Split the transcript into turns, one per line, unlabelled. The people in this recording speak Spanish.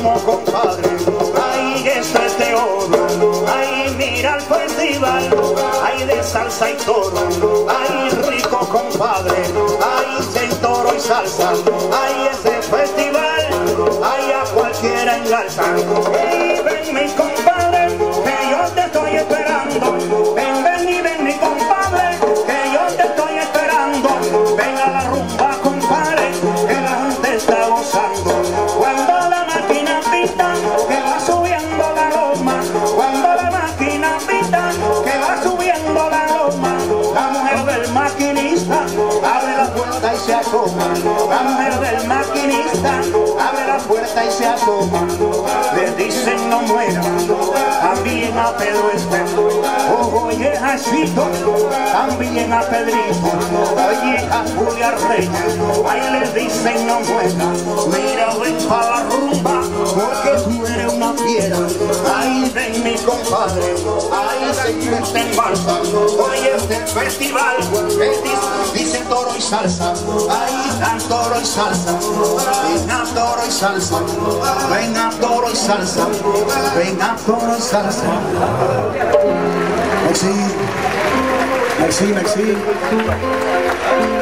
compadre, ahí está este oro, ahí mira el festival, ahí de salsa y toro, ahí rico compadre, ahí se toro y salsa, ahí ese festival, ahí a cualquiera engalza. Hey, ven mi compadre, que yo te estoy esperando, ven y ven mi compadre, que yo te estoy esperando, ven a la rumba compadre, que la gente está gozando. Cuando la máquina pita, que va subiendo la loma, cuando la máquina pita, que va subiendo la loma, la mujer del maquinista abre la puerta y se asoma, la mujer del maquinista abre la puerta y se asoma, le dicen no muera, también a Pedro Espejo, oye Jacito, también a Pedrito, oye a Julia Reyes, ahí le dicen no muera, mira ven pa' la rumba, porque tú eres una fiera, ahí ven mi compadre, ahí se mete en balsa, oye este festival, que dice toro y salsa, ahí dan toro y salsa, venga toro y salsa, venga toro y salsa, venga toro y salsa. Merci, merci, merci.